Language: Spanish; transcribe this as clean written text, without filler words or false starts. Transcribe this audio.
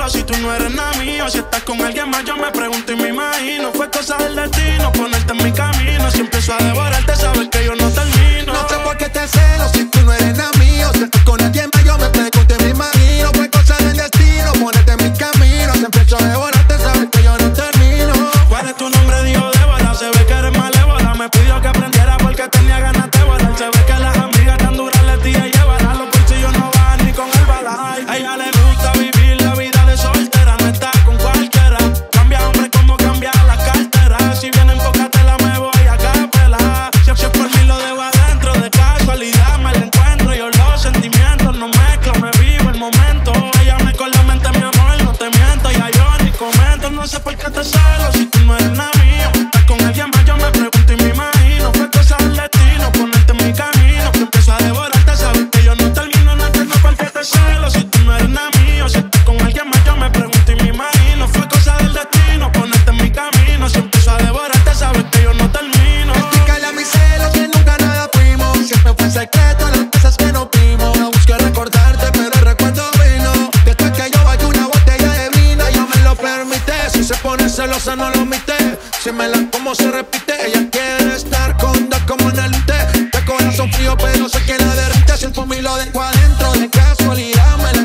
celos si tú no eres nada mío? Si estás con alguien más yo me pregunto y me imagino. Fue cosa del destino ponerte en mi camino. Si empiezo a devorarte sabes que yo no termino. No sé por qué te celo si tú no eres nada mío. Si estás con alguien más yo me pregunto y me imagino. Fue cosa del destino ponerte en mi camino. Si empiezo a devorarte sabes que yo no termino. ¿Cuál es tu nombre? Dijo Débora. Se ve que eres malévola. Me pidió que aprendiera porque tenía ganas de volar. Se ve que las amigas tan duras le tía y llevará. Los bolsillos no van ni con el bala. A ella le gusta vivir la vida de soltera. No está con cualquiera. Cambia hombre como cambia la cartera. Si vienen pocas te la me voy a capela. Si es por mí lo dejo adentro. De casualidad me la encuentro. Yo los sentimientos no mezclo. Me vivo el momento. Ella me con la mente mi amor. No te miento. Ya yo ni comento. No sé por qué te celo si tú no eres nada mío. Estás con alguien más yo me pregunto y me imagino. Fue cosa del destino ponerte en mi camino. Que empiezo a devorarte sabes que yo no termino. No entiendo por qué te celo si tú no eres nada mío. Si estás con alguien más yo me pregunto y me imagino. Fue cosa del destino ponerte en mi camino. Si empiezo a devorarte sabes que yo no termino. Explícale a mis celos que nunca nada fuimos. Siempre fue en secreto las cosas que nos vimos. No busqué recordarte pero el recuerdo vino. Después que yo vaya una botella de vino ella me lo permite. Si se pone celosa no lo omite. Si me la como se repite. Ella quiere estar con dos como en el té. De corazón frío pero sé que la derrite. Si el por mí lo dejo adentro de casualidad me